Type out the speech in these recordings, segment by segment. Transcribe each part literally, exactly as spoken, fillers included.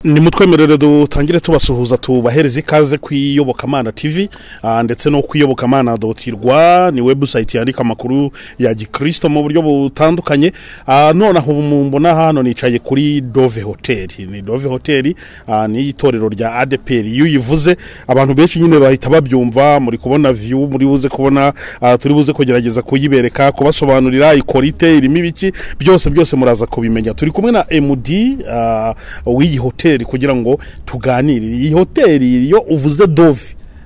ni mutwemerere dutangire tubasuhuza tubahereza ikaze kwiyobokamana T V uh, ndetse no kwiyobokamana dotirwa ni website yandika makuru ya gikristo mu buryo butandukanye. Uh, none aho mbona hano nicaye kuri Dove Hotel. Ni Dove Hotel uh, ni itorero rya A D E P R. Iyo yivuze abantu benshi nyine bahita babyumva, muri kubona view, muri buze kubona uh, turi buze kugerageza kuyibereka kubasobanurira ikorite irimo ibiki byose byose muraza kubimenya. Turi kumwe na M D uh, w'iyi hotel kugira ngo tuganire. Iyi hoteli iyo uvuze Dove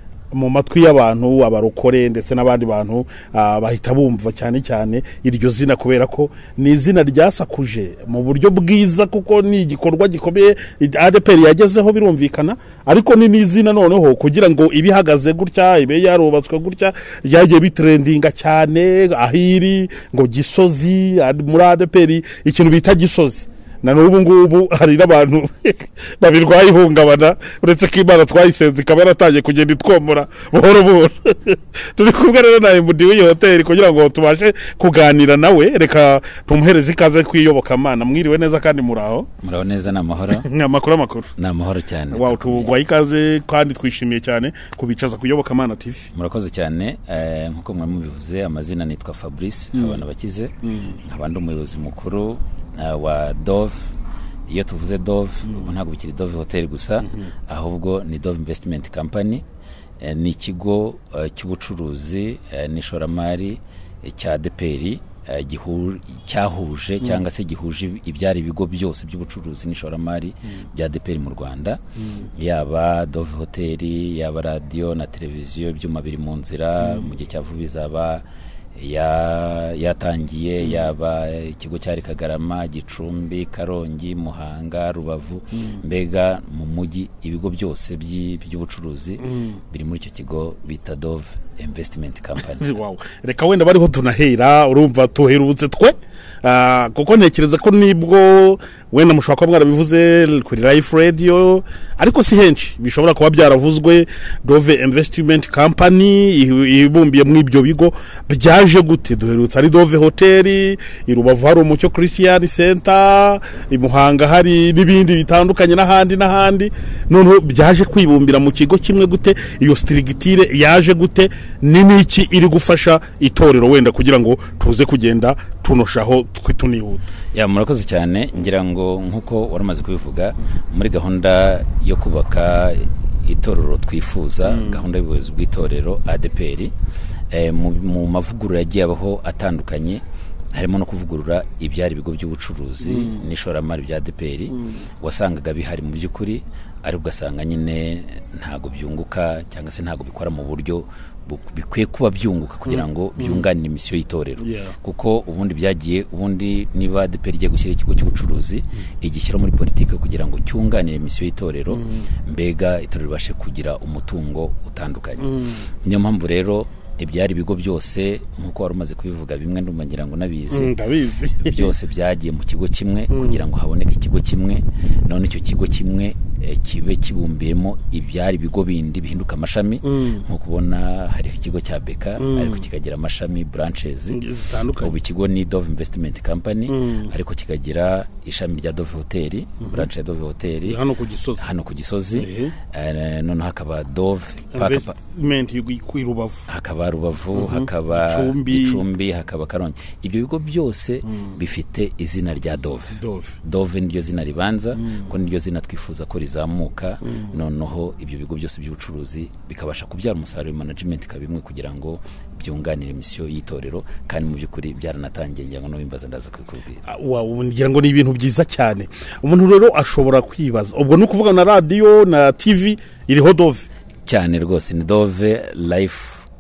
mu matwi y'abantu abarokore ndetse n'abandi bantu uh, bahita bumva cyane cyane iryo zina kubera ko ni izina ryasakuje mu buryo bwiza kuko ni igikorwa gikomeye A D E P R yagezeho birumvikana, ariko ni n'izina noneho kugira ngo ibihagaze gutya ibe yarubatswe gutya yagiye bitrendinga cyane ahiri ngo Gisozi muri A D E P R ikintu bita Gisozi. Na n'ubu ngubu hari n'abantu babirwaye ihungabana uretse ko Imana twayisenze ikaba yaratangiye kugenda itwomora buhoro buhoro. Turi kumwe rero na M D w'iyi hoteli kugira ngo tubashe kuganira nawe. Reka tumuhereze ikaze kwiyobokamana. Mwiriwe neza kandi muraho? Muraho neza n'amahoro. Amakuru amakuru. N'amahoro cyane. Wow, tugwaye ikaze kandi twishimiye cyane kubicaza kuyobokamana T V. Murakoze cyane. Eh nkuko mwe mubivuze amazina nitwa Fabrice mm. abana bakize mm. abandi umuyobozi mukuru Uh, wa Dove. Iyo tuvuze Dove mm. ntabwo bikiri Dove Hotel gusa mm -hmm. ahubwo ni Dove Investment Company. uh, ni ikigo uh, cy'ubucuruzi uh, n'ishoramari uh, cya A D E P R uh, cyahuje mm. cyangwa se gihuje ibyari ibigo byose by'ubucuruzi n'ishoramari mm. bya A D E P R mu Rwanda mm. yaba Dove Hotel, yaba radio na televiziyo byuma biri mu nzira mm. mu gihe cyavuba bizaba ya yatangiye mm. yaba ikigo cyari Kagarama, Gicumbi, Karongi, Muhanga, Rubavu mm. mbega mu mujyi ibigo byose by'ubucuruzi mm. biri muri icyo kigo bita Dove Investment Company. Wow, reka wenda bariho tunahera urumva tuherutse twe uh, kuko ntekereza ko nibwo wenda mushobora kuba mwarabivuze kuri live radio ariko si henshi bishobora kuba byaravuzwe. Dove Investment Company ibumbiye mu ibyo bigo byaje gute? Duherutse ari Dove Hotel, irubavu hari umucyo Christian Center, imuhanga hari n'ibindi bitandukanye n'ahandi n'ahandi, none byaje kwibumbira mu kigo kimwe gute? Iyo strigitire yaje gute? Ni niki iri gufasha itorero wenda kugira ngo tuze kugenda tunoshaho twitunihuta? Ya murakoze cyane. Ngira ngo nkuko waramaze kubivuga muri gahunda yo kubaka itorero twifuza mm. gahunda y'ubuyobozi bw'itorero A D E P R eh, mu, mu mavugurura yagiye abaho atandukanye harimo no kuvugurura ibyari bigo by'ubucuruzi mm. n'ishoramari bya A D E P R mm. wasangaga bihari mu by'ukuri ari ugasanga nyine ntago byunguka cyangwa se ntago bikora mu buryo bikwiye kuba byunguka kugira ngo byunganire imisiyo y'itorero yeah. kuko ubundi byagiye ubundi niba A D E P R igiye gushyira ikigo cy'ubucuruzi mm. igishyira muri politike kugira ngo cyunganire imisiyo y'itorero mm. mbega itorero bashe kugira umutungo utandukanye mm. niyo mpamvu rero ibyari bigo byose nkuko warumaze kubivuga bimwe ndumangira ngo nabizi ndabizi mm, byose byagiye mu kigo kimwe mm. kugira ngo haboneke ikigo kimwe, none icyo kigo kimwe e, kibe kibumbiyemo ibyari bigo bindi bihinduka amashami mm. nko kubona hari ikigo cya Beka mm. ariko kikagira amashami branches zitandukanye. Ubu ikigo ni Dove Investment Company mm. ariko kikagira ishami rya Dove Hotel mm -hmm. branch ya Dove Hotel hano ku Gisozi hano ku Gisozi mm -hmm. uh, none hakaba Dove Investment y'Irubavu, hakaba Rubavu mm -hmm. hakaba Gicumbi, hakaba Karongi. Ibyo bigo byose mm. bifite izina rya Dove. Dove, Dove niryo zina ribanza mm. ko niryo zina twifuza ko rizamuka mm. noneho ibyo bigo byose by'ubucuruzi bikabasha kubyara umusaruro management kabimwe kugira ngo byunganire misiyo y'itorero kandi mu by'ukuri byaranatangiye ngira ngo no bimbaza ndaza kwikubwira. Wow, ngira ngo ni ibintu byiza cyane. Umuntu rero ashobora kwibaza ubwo no kuvuga na radio na T V iriho Dove cyane rwose. Ni Dove Life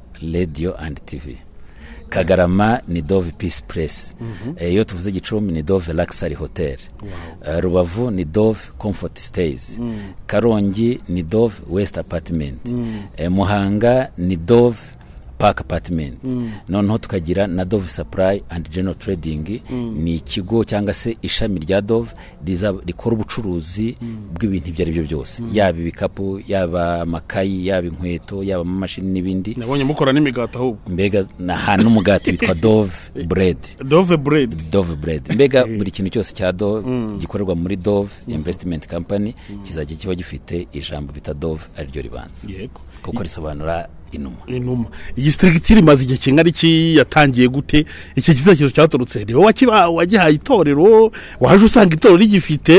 Radio and T V. Kagarama ni Dove Peace Press. Mm -hmm. e, iyo tuvuze Gicumbi ni Dove Luxury Hotel. Wow. Uh, Rubavu ni Dove Comfort Stays. Mm. Karongi ni Dove West Apartment. Mm. E, Muhanga ni Dove park apartment mm. noneho tukagira na Dove Supply and General Trading mm. ni ikigo cyangwa se ishami rya Dove rikora ubucuruzi mm. bw'ibintu ibyo ari byo byose mm. yaba ibikapu yaba amakayi yaba inkweto yaba amamashini n'ibindi. Nabonye mukora n'imigati ahubwo mbega na hano umugati witwa Dove bread Dove bread Dove bread mbega buri kintu cyose cya Dove mm. gikorerwa muri Dove mm. investment company mm. kizajya kiba gifite ijambo bita Dove ariryo ribanza yego kuko risobanura inuma inuma. Iyi structure imaze igihe kingana iki yatangiye gute? Iki gitekerezo cyaturutse niwe wakiba wagihaye itorero waje usanga itorero rigifite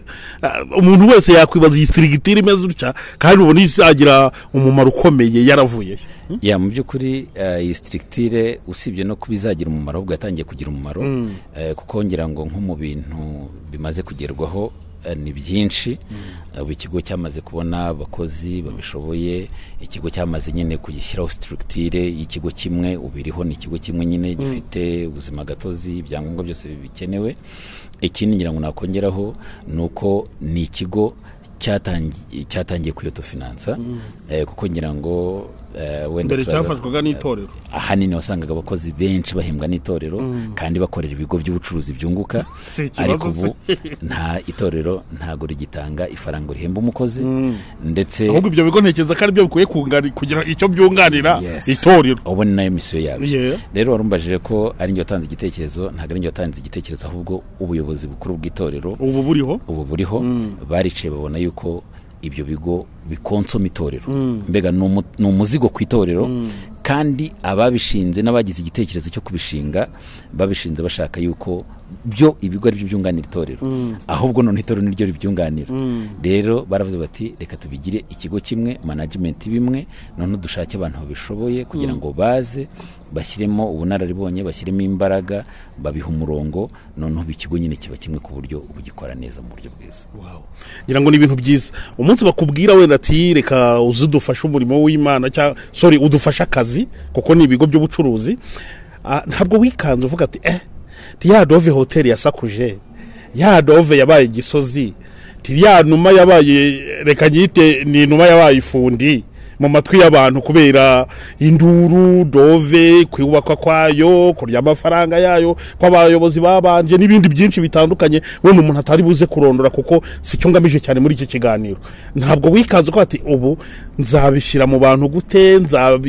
uh, umuntu wese yakwibaza iyi structure imeze utya kandi ubona izagira umumaro ukomeye yaravuye hmm? ya mu byukuri uh, iyi structure usibye no kubizagira umumaro ubwo yatangiye kugira umumaro mm. uh, kuko ngira ngo nko mu bintu bimaze kugerwaho ni byinshi mm. ikigo cyamaze kubona abakozi babishoboye, ikigo cyamaze nyine kugishyiraho structure y'ikigo kimwe ubiriho ni ikigo kimwe nyine gifite ubuzima gatozi ibyangombwa byose bikenewe. Ikindi ngira ngo nakongeraho nuko ni ikigo cyatangiye cyatangiye kuyotofinansa mm. eh, kuko ngira ngo eh, wenda mbere cyafashwaga n'itorero ahanini wasangaga abakozi benshi bahembwa n'itorero mm. kandi bakorera ibigo by'ubucuruzi byunguka ariko ubu nta itorero ntago rigitanga ifaranga rihemba umukozi mm. ndetse ahubwo ibyo bigo ntekereza kandi byo bikuye kungana kugira icyo byunganira yes. itorero ubone nayo misiyo yabo yeah. rero warumbajije ko ari njye watanze igitekerezo ntago ari njye watanze igitekerezo ahubwo ubuyobozi bukuru bw'itorero ubu buriho ubu buriho mm. barice babona yuko ibyo bigo bikonsoma itorero mm. mbega ni umuzigo ku itorero mm. kandi ababishinze n'abagize igitekerezo cyo kubishinga babishinze bashaka yuko byo ibigo ari byo byunganira itorero mm. ahubwo none itorero niryo ribyunganira mm. rero baravuze bati reka tubigire ikigo kimwe management bimwe none dushake abantu babishoboye kugira ngo baze bashyiremo ubunararibonye bashyiremo imbaraga babiha umurongo none ubu ikigo nyine kiba kimwe ku buryo ubugikora neza mu buryo bwiza. Wow, ngira ngo ni ibintu byiza umunsi bakubwira wenda ati reka uzudufasha umurimo w'Imana cyangwa sorry udufasha akazi kuko ni ibigo by'ubucuruzi uh, ntabwo wikanze uvuga ati eh ya Dove hotel yasakuje ya Dove yabaye gisozi ya numa yabaye reka nyite ni numa yabaye ifundi mu matwi y'abantu kubera induru Dove kwibakwa kwayo kurya amafaranga yayo kw'abayobozi babanje n'ibindi byinshi bitandukanye we mu muntu atari buze kurondora kuko sicyo ngamije cyane muri iki kiganiro. Ntabwo wikanze ko ati ubu nzabishira mu bantu gute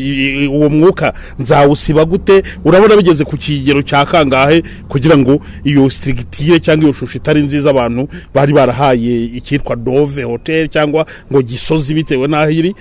uwo mwuka nzawusiba gute urabona bigeze ku kigero cya kangahe kugira ngo iyo structure cyangwa iyo shusho itari nziza abantu bari barahaye ikitwa Dove hotel cyangwa ngo gisozi bitewe n'ahiri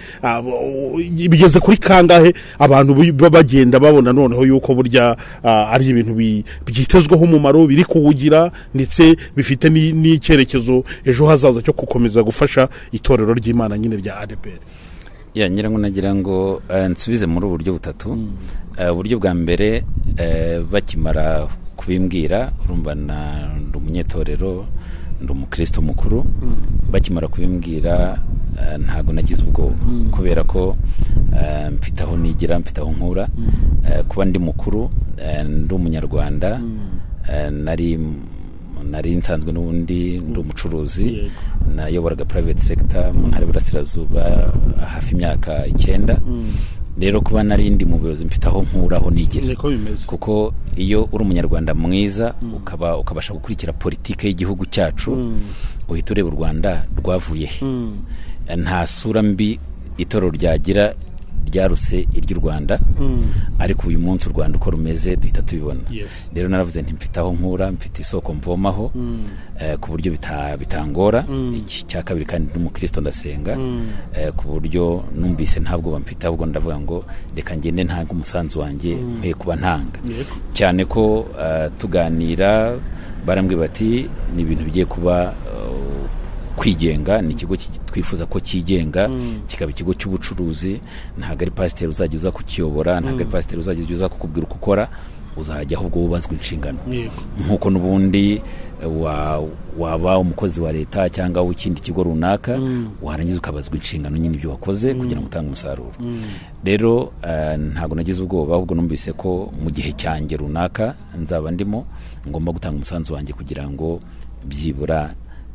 bigeze kuri kangahe abantu bagenda babona noneho yuko burya uh, ari ibintu byitezweho umumaro biri kuwugira ndetse bifite n'icyerekezo ejo hazaza cyo gukomeza gufasha itorero ry'Imana nyine rya A D E P R. Ya ngira ngo nagira ngo uh, nsubize muri uburyo butatu uburyo mm. uh, bwa mbere uh, bakimara kubimbwira urumva na umunyetorero ndi umukristo mukuru mm. bakimara kubimbwira uh, ntago nagize ubwo mm. kubera ko uh, mfitaho nigira mfitaho nkura mm. uh, kuba ndi mukuru uh, ndi umunyarwanda mm. uh, nari nari nsanzwe n'ubundi ndi umucuruzi yeah. nayoboraga private sector mu ntara y'Iburasirazuba hafi imyaka icyenda mm. rero kuba narindi mu buyobozi mfitaho nkuraho nigira kuko iyo uri umunyarwanda mwiza mm. ukaba ukabasha gukurikira politike y'igihugu cyacu mm. uhita ureba u Rwanda rwavuye mm. nta sura mbi itorero ryagira ryaruse iry'u Rwanda mm. ariko uyu munsi u Rwanda uko rumeze duhita tubibona yes. rero naravuze nti mfitaho nkura mfite isoko mvomaho mm. eh, ku buryo bita, bitangora mm. iki cya kabiri kandi n'umukristo ndasenga mm. eh, ku buryo numvise ntabwo bamfita ahubwo ndavuga ngo reka ngende ntanga umusanzu wanjye mm. mpe kuba ntanga yes. cyane ko uh, tuganira barambwiye bati ni ibintu bigiye kuba uh, kwigenga ni ikigo twifuza ko kigenga mm. kikaba ikigo cy'ubucuruzi ntago ari pasiteri uzajya uza kukiyobora ntago ari pasiteri uzajya uza kukubwira uko ukora uzajya ahubwo ubazwa inshingano yeah. nkuko nubundi wa waba umukozi wa leta cyangwa w'ikindi kigo runaka mm. warangiza ukabazwa inshingano nyine ibyo wakoze mm. kugira ngo utange umusaruro mm. rero uh, ntago nagize ubwoba ahubwo numvise ko mu gihe cyanjye runaka nzaba ndimo ngomba gutanga umusanzu wanjye kugira ngo byibura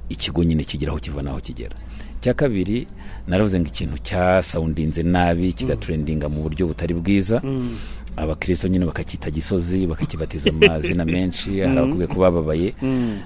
ikigo nyine kigeraho kiva naho kigera. Cya kabiri naravuze ngo ikintu cya soundinze nabi kigatrendinga mu buryo butari bwiza, abakristo nyine bakakita gisozi, bakakibatiza amazina menshi, harakubiye kubababaye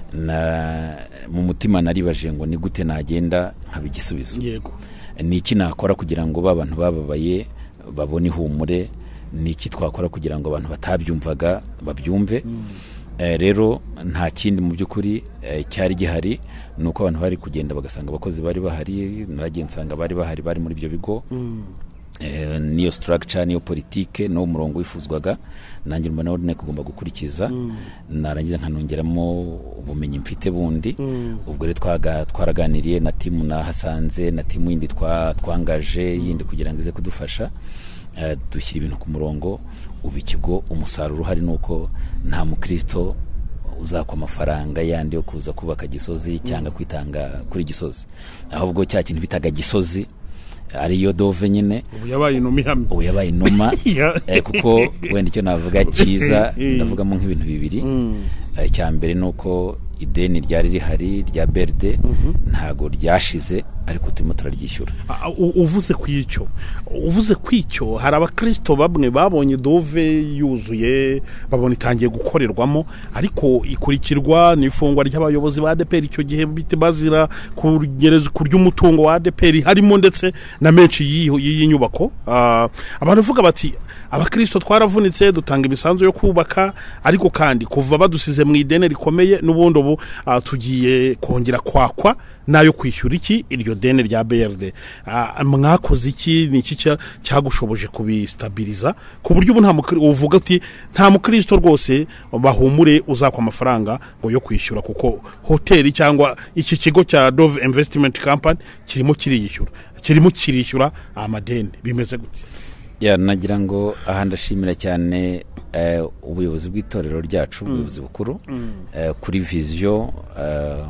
na mu mutima naribaje ngo ni gute nagenda nkabigisubizo. Yego. Ni iki nakora kugira ngo ba bantu bababaye babone ihumure, ni iki twakora kugira ngo abantu batabyumvaga babyumve. Eh, rero nta kindi mu by'ukuri eh, cyari gihari nuko abantu bari kugenda bagasanga abakozi bari bahari, naragiye nsanga bari bahari bari muri ibyo bigo. Mm. Eh, niyo structure niyo politike no murongo wifuzwaga nanjye mbona ordine kugomba gukurikiza. Mm. Narangiza nkanongeramo ubumenyi mfite bundi. Mm. Ubwo rero twaga twaraganiriye na timu na hasanze na timu yindi twa twangaje yindi kugira ngo ize kudufasha uh, dushyira ibintu ku murongo. Ubu ikigo umusaruro hari nuko nta mukristo uzakwa amafaranga yandi yo kuza kubaka gisozi cyangwa kwitanga kuri gisozi, ahubwo cya kintu bitaga gisozi ariyo dove nyine ubu yabaye inuma ihamye, ubu yabaye inuma eh, kuko wenda icyo navuga cyiza ndavugamo nk'ibintu bibiri. Icya mbere nuko ideni ryari rihari rya B R D ntago ryashize, ariko turimo turaryishyura. Uvuze kwicyo uvuze kwicyo hari abakristo bamwe babonye dove yuzuye, babona itangiye gukorerwamo, ariko ikurikirwa n'ifungwa ry'abayobozi ba A D E P R icyo gihe bite bazira kugereza kurya umutungo wa A D E P R harimo ndetse na menshi y'iyi nyubako. Abantu bavuga bati abakristo twaravunitse dutanga ibisanzwe yo kubaka, ariko kandi kuva badusize mu idene rikomeye n'ubundi ubu uh, tugiye kongera kwakwa nayo kwishyura iki iryo dene rya B R D. Uh, mwakoze iki ni iki cyagushoboje kubistabiliza ku buryo ubu nta uvuga ati nta mukristo rwose bahumure uzakwa amafaranga ngo yo kwishyura, kuko hoteli cyangwa iki kigo cya Dove Investment Company kirimo kiriyishyura kirimo kirishyura amadeni bimeze gute? Ya nagira ngo aha ndashimira cyane uh, ubuyobozi bw'itorero ryacu, ubuyobozi bukuru mm. uh, kuri vision uh,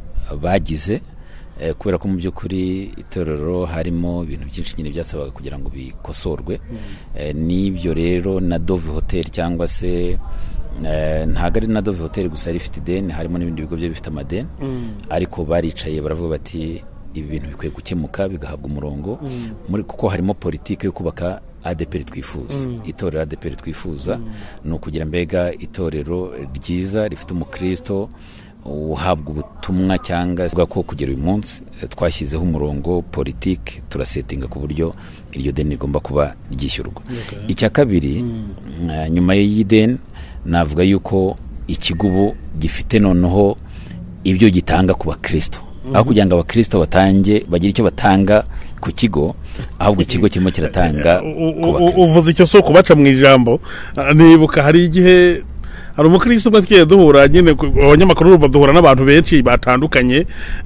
bagize uh, kubera ko mu by'ukuri itorero harimo ibintu byinshi nyine byasabaga kugira ngo bikosorwe. mm. uh, n'ibyo rero na Dove Hotel cyangwa se Uh, ntago ari na Dove Hotel gusa rifite ideni, harimo n'ibindi bigo byo bifite amadeni. mm. Ariko baricaye baravuga bati ibi bintu bikwiye gukemuka bigahabwa umurongo. mm. muri kuko harimo politike yo kubaka A D E P R twifuza. mm. Itorero A D E P R twifuza mm. no kugira mbega itorero ryiza rifite umukristo uhabwa ubutumwa, cyangwa ko kugera uyu munsi twashyizeho umurongo politike turasetinga ku buryo iryo deni rigomba kuba ryishyurwa. okay. Icya kabiri mm. uh, nyuma y'ideni navuga yuko ikigubu gifite noneho ibyo gitanga ku bakristo. mm-hmm. aho kugira ngo abakristo batange bagira icyo batanga ku kigo, ahubwo ikigo kirimo kiratanga ku bakristo. Uvuze icyo so kubaca mu ijambo, nibuka hari igihe hari umukristo ubwo twiye duhura nyine abanyamakuru baduhura n'abantu benshi batandukanye.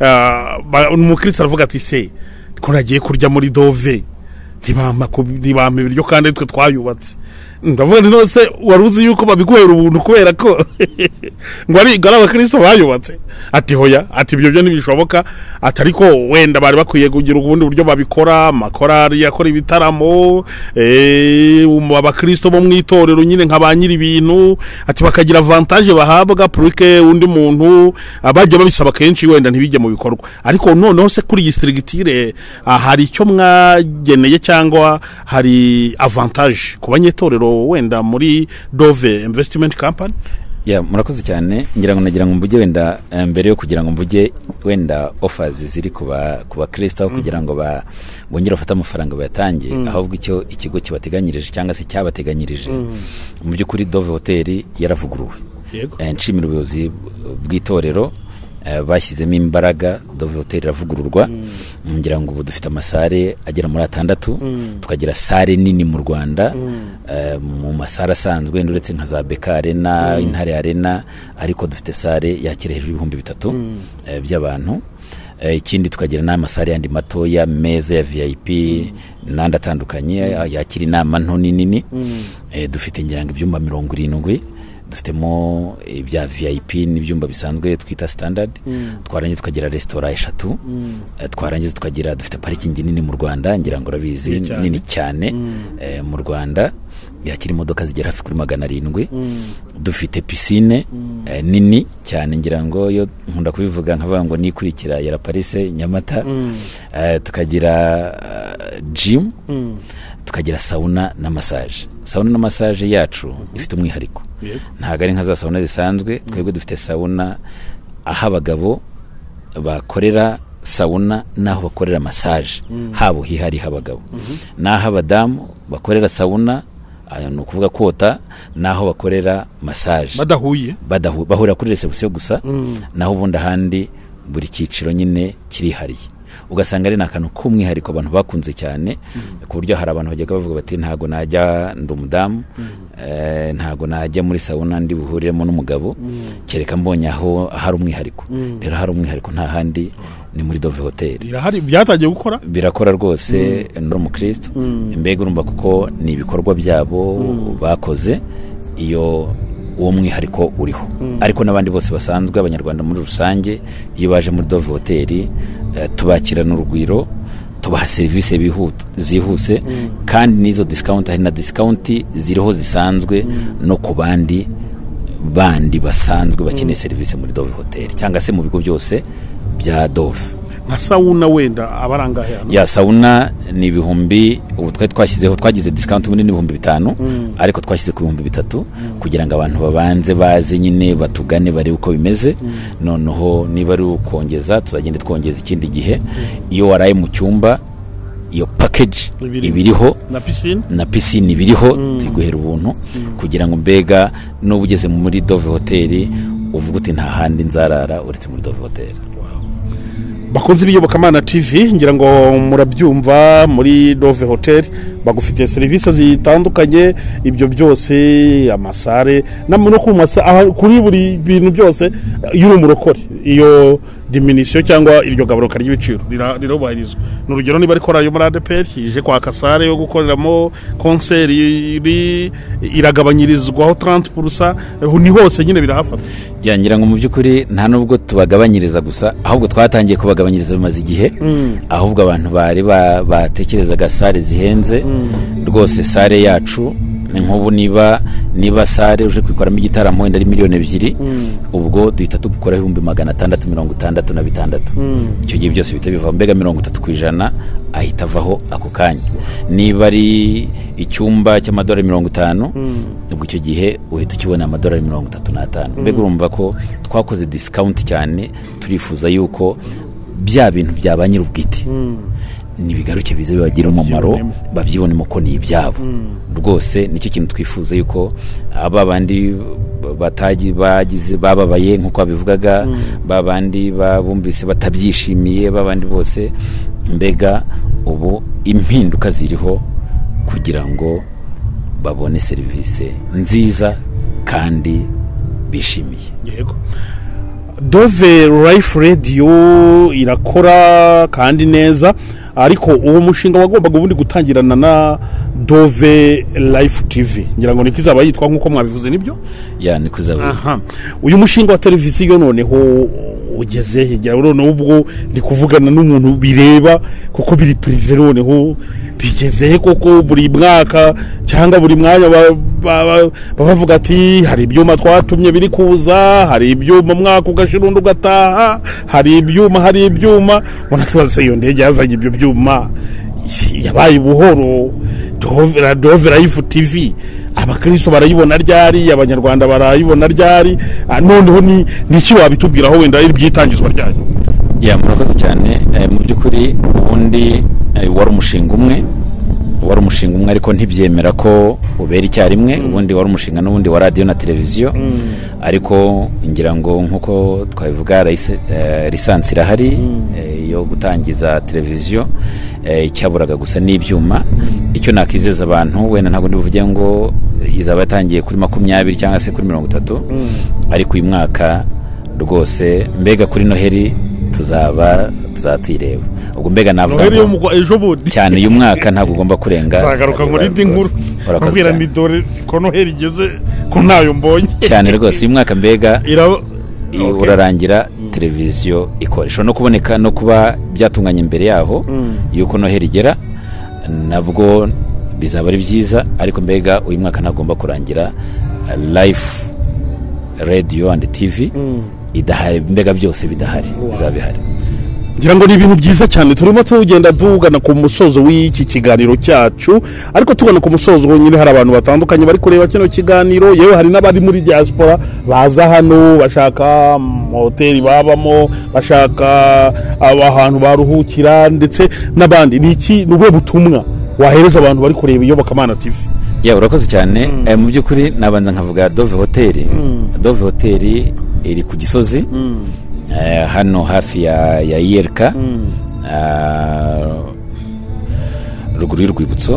uh, umukristo aravuga ati se ko nagiye kurya muri Dove ntibampa ntibampa ibiryo kandi twe twayubatse. Ndavuga nti se waruzi yuko babiguhera ubuntu kubera ko ngo ari gara abakristo bayubatse? Ati hoya, ati ibyo byo ntibishoboka, atari ko wenda bari bakwiye kugira ubundi buryo babikora, amakorari yakora ibitaramo, eh abakristo bo mwitorero nyine nk'abanyiri ibintu, ati bakagira avantage bahabwa pruke undi muntu abajye babisaba kenshi wenda ntibijye mu bikorwa. Ariko noneho se kuri iyi strictire hari icyo mwageneye cyangwa hari avantage ku banyetorero wenda muri Dove Investment Company? Ya murakoze cyane, ngira ngo nagira ngo mvuge wenda mbere yo kugira ngo mvuge wenda offers ziri kuba kuba Kristo mm. kugira ngo ba bongera bafata amafaranga bayatange. mm. ahubwo icyo ikigo kibateganyirije cyangwa se cyabateganyirije mm. mu by'ukuri Dove Hotel yaravuguruwe. yego eh, nshimira ubuyobozi bw'itorero Uh, bashyizemo imbaraga. Dove Hotel iravugururwa. mm. ngira ngo ubu dufite amasare agera muri atandatu. mm. tukagira sare nini mu Rwanda. mm. uh, mu masare asanzwe ndetse nka za Beka Arena, mm. Intare Arena, ariko dufite sare yakira hejuru y'ibihumbi bitatu mm. uh, by'abantu. Uh, ikindi tukagira n'amasare yandi matoya meza ya V I P mm. nandi atandukanye mm. yakira inama nto nini. mm. uh, dufite ngira ngo ibyumba mirongo irindwi, dufitemo ibya V I P n'ibyumba bisanzwe twita standard. mm. twarangiza tukagira restaurant eshatu. mm. twarangiza tukagira dufite parking nini mu Rwanda, ngira ngo rabizi nini cyane mm. eh, mu Rwanda. yakira imodoka zigera hafi kuri magana arindwi dufite pisine eh, nini cyane ngira ngo yo nkunda kubivuga nkavuga ngo nikurikira ya Parise Nyamata eh, tukagira uh, gym tukagira sauna na massage. Sauna na massage yacu ifite umwihariko ntago ari nka za sauna zisanzwe twebwe dufite sauna aho abagabo bakorera sauna naho bakorera massage habo hihari habagabo naho abadamu bakorera sauna ayo no kuvuga kota naho bakorera massage badahuye badahu bahura kuri reception gusa naho ubundi handi buri kiciro nyine kirihariye ugasanga ari nakantu kumwihariko abantu bakunze cyane ku buryo hari abantu bajyaga bavuga bati ntago najya ndumudamu eh ntago najya muri sauna ndi buhuriremo n'umugabo kereka mbonye aho hari umwihariko rero hari umwihariko nta handi ni muri Dove Hotel. Birahari byatagiye gukora? Birakora rwose no mu Kristo. Mbega urumva kuko ni ibikorwa byabo bakoze iyo uwo mwihariko uriho. Ariko nabandi bose basanzwe abanyarwanda muri rusange iyo baje muri Dove Hotel uh, tubakira n'urugwiro tubaha service bihuta zihuse kandi nizo discount hari na discount ziriho zisanzwe no ku bandi bandi basanzwe bakeneye service muri Dove Hotel cyangwa se mu bigo byose bya Dove. Nka sauna wenda abaranga hano ya sauna ni ibihumbi ubu twa twashyizeho twagize discount muri ibihumbi bitanu mm. ariko twashyize ku bihumbi bitatu mm. kugira ngo abantu babanze baze nyine batugane bari uko bimeze mm. noneho niba ari ukongeza tuzagenda twongeza ikindi gihe mm. iyo waraye mu cyumba iyo package ibiriho na piscine na piscine ibiriho mm. tiguhera ubuntu mm. kugira ngo mbega no bugeze muri Dove Hotel uvuga uti nta handi nzarara uretse muri Dove Hotel. Bakunze biyobokamana T V ngira ngo murabyumva muri Dove Hotel bagufitiye service zitandukanye ibyo byose amasare no kumasa kuri buri bintu byose yuri umurokore iyo diminution cyangwa iryo gabaruka ry'ibiciro rirobahirizwa n'urugero niba ari korayo muri A D E P R ije kwa kasare yo gukoreramo concert iragabanyirizwaho trente pourcent ni hose nyine birahafata yangira ngo mu byukuri nta nubwo tubagabanyiriza gusa ahubwo twatangiye kubagabanyiriza bimaze igihe mm. ahubwo abantu bari batekerezaga sare zihenze mm. rwose sare yacu nk'ubu niba niba sare uje kwikoramo igitaramo wenda ari miliyoni ebyiri mm. ubwo duhita tugukora ibihumbi magana atandatu mirongo itandatu na bitandatu icyo gihe byose bita biva mbega mirongo itatu ku ijana ahita avaho ako kanya niba ari icyumba cy'amadolari mirongo itanu ubwo icyo gihe uhita ukibona amadolari mirongo itatu n'atanu mbega urumva ko twakoze discount cyane turifuza yuko bya bintu byabanyira ubwite nibigaruke bize bibagira umumaro babyibonemo ko ni ibyabo rwose nicyo kintu twifuza yuko aba bandi bataji bagize bababaye nkuko babivugaga babandi babumvise batabyishimiye babandi bose mbega ubu impinduka ziriho kugira ngo babone service nziza kandi bishimiye. Yego. Dove Life Radio irakora kandi neza ariko uwo mushinga wagombaga ubundi gutangirana na Dove Life T V ngira ngo nikizaba yitwa nkuko mwabivuze nibyo ya nikuzaba aha uyu mushinga wa televiziyo noneho ugeze hejya none ubwo ndi kuvugana n'umuntu bireba kuko biri privé noneho bigeze koko buri mwaka cyangwa buri mwanya bavuga ati hari ibyuma twatumye biri kuza hari ibyuma mwaka ugashirunda ugataha hari ibyuma hari ibyuma ubona kibazo iyo ndege yazanye ibyo byuma yabaye buhoro Dove Dove Life T V abakristo barayibona ryari abanyarwanda barayibona ryari noneho ni niki wabitubwiraho wenda ibyitangizwa ryari ya murakoze cyane mu byukuri ubundi wari umushinga umwe wari umushinga umwe ariko ntibyemera ko ubera icyarimwe ubundi wari umushinga n'ubundi wa radio na televiziyo ariko ngira ngo nkuko twabivuga lisansi irahari yo gutangiza televiziyo icyaburaga gusa n'ibyuma icyo nakizeza abantu wenda ntabwo ndivuge ngo izaba yatangiye kuri makumyabiri cyangwa se kuri mirongo itatu ariko uyu mwaka rwose mbega kuri Noheli tuzaba tuzatwireba ubwo mbega navuga cyane uyu mwaka ntabwo ugomba kurenga zagaruka muri ndi nkuru kubwira ni dore ko Noheli igeze ko nayo mbonye cyane rwose uyu mwaka mbega urarangira televiziyo ikoresha no kuboneka no kuba byatunganya imbere yaho yuko Noheli igera nabwo bizaba ari byiza, ariko mbega uyu mwaka ntagomba kurangira live radio and tv idahari, mbega byose bidahari, bizaba bihari. ngira ngo ni ibintu byiza cyane. Turimo tugenda tugana ku musozo w'iki kiganiro cyacu, ariko tugana ku musozo nyine hari abantu batandukanye bari kureba kino kiganiro, yewe hari n'abari muri diaspora baza hano bashaka hoteli babamo, bashaka ahantu baruhukira ndetse n'abandi. Ni iki nubwo butumwa wahereza abantu bari kureba iyobokamana T V? Ya, urakoze cyane. mm. e, mu by'ukuri nabanza nkavuga Dove Hotel. mm. Dove Hotel iri ku Gisozi, mm. e, hano hafi ya ya Iyerika, mm. ruguru y'urwibutso.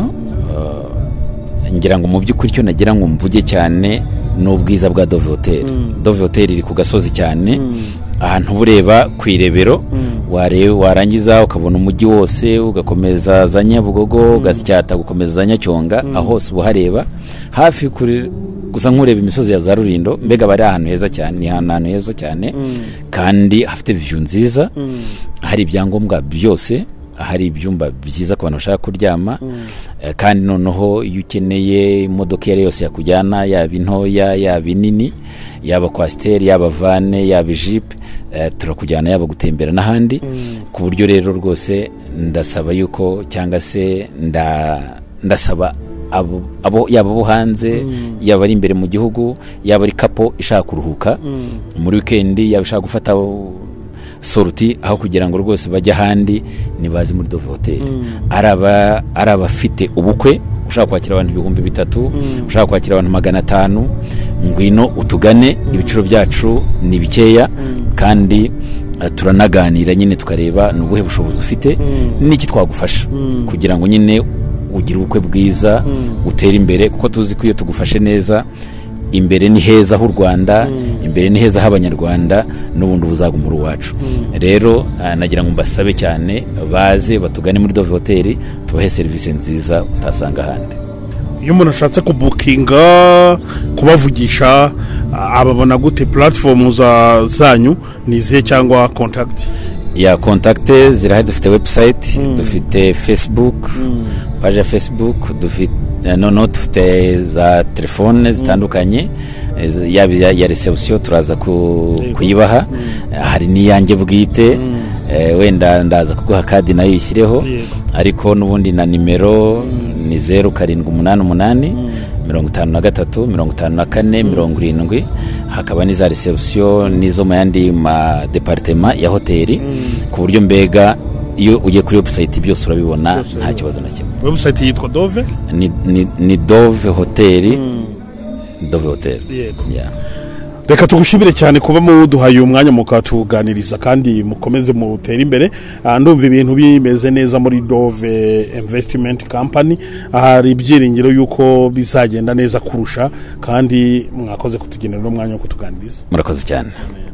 uh, ngira ngo mu by'ukuri cyo nagira ngo mvuge cyane n'ubwiza bwa Dove Hotel. mm. Dove Hotel iri ku gasozi cyane, mm. ahantu bureba ku irebero, mm. ware warangiza ukabona umujyi wose, ugakomeza za Nyabugogo, ugasyata gukomeza za Nyacyonga, mm. aho hose ubuhareba hafi kuri gusa nkureba imisozi ya za Rurindo. Mbega bari ahantu heza cyane, ni ahantu heza cyane, mm. kandi hafite view nziza, mm. hari ibyangombwa byose, hari ibyumba byiza ku bantu bashaka kuryama, mm. eh, kandi noneho iyo ukeneye imodoka yari yose yakujyana, yaba intoya yaba inini, yaba kwasiteri yaba vane yaba jeep, eh, turakujyana yaba gutembera n'ahandi, mm. ku buryo rero rwose ndasaba yuko cyangwa se nda ndasaba abo abo yaba bo hanze, mm. yaba ari imbere mu gihugu, yaba ari kapo ishaka kuruhuka, mm. muri weekend, yaba ishaka gufata sorti aho kugira ngo rwose bajya handi, nibazi muri Dove Hotel. mm. araba arabafite ubukwe, ushaka kwakira abantu ibihumbi bitatu, mm. ushaka kwakira abantu magana atanu, ngwino utugane. mm. ibiciro byacu ni bikeya, mm. kandi uh, turanaganira nyine tukareba nubuhe bushobozi ufite, mm. niki twagufasha, mm. kugira ngo nyine ugire ubukwe bwiza, mm. utere imbere, kuko tuzi ko iyo tugufashe neza imbere ni heza h'u Rwanda, mm. imbere ni heza h'Abanyarwanda, n'ubundi buzaguma uri wacu. mm. Rero uh, nagira ngo mbasabe cyane baze batugane muri Dove Hotel, tubahe serivisi nziza utasanga handi. Iyo umuntu ashatse kubukinga, kubavugisha, ababona gute? Platform za zanyu ni izihe cyangwa contact? Ya, contact zirahari, dufite website, mm. dufite Facebook, mm. page ya Facebook, dufite no no dufite za telefone zitandukanye, mm. yaba ya reception turaza ku kuyibaha, mm. hari niyange bwite, mm. eh, wenda ndaza kuguha kadi nayo yishyireho, yeah. ariko nubundi na nimero, mm. ni zero karindwi umunani umunani mirongo itanu na gatatu mirongo itanu na kane mirongo irindwi. Hakaba ni za reception nizo mu yandi ma departement ya hoteli, mm. ku buryo mbega iyo ugiye kuri website byose urabibona, nta kibazo na kimwe. Website yitwa Dove ni ni, ni Dove Hotel, mm. Dove Hotel. Yego. Yeah. Reka tugushimire cyane kuba muduhaye umwanya mukatuganiriza, kandi mukomeze mutere imbere. Ndumva ibintu bimeze neza muri Dove Investment Company, hari ibyiringiro yuko bizagenda neza kurusha, kandi mwakoze kutugenera umwanya wo kutuganiriza. Murakoze cyane.